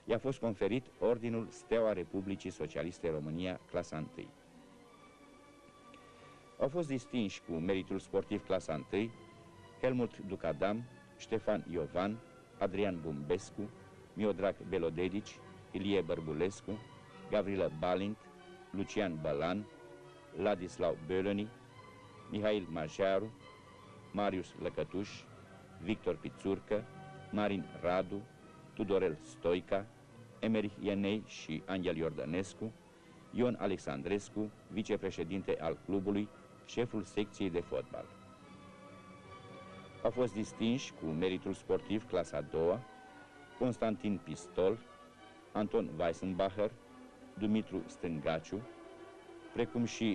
i-a fost conferit Ordinul Steaua Republicii Socialiste România, clasa 1. Au fost distinși cu meritul sportiv clasa 1 Helmut Ducadam, Ștefan Iovan, Adrian Bumbescu, Miodrag Belodedici, Ilie Bărbulescu, Gavrilă Balint, Lucian Bălan, Ladislau Bölöni, Mihail Majaru, Marius Lăcătuș, Victor Pițurcă, Marin Radu, Tudorel Stoica, Emerich Ienei și Angel Iordănescu, Ion Alexandrescu, vicepreședinte al clubului, șeful secției de fotbal. Au fost distinși cu meritul sportiv clasa a doua Constantin Pistol, Anton Weissenbacher, Dumitru Stângaciu, precum și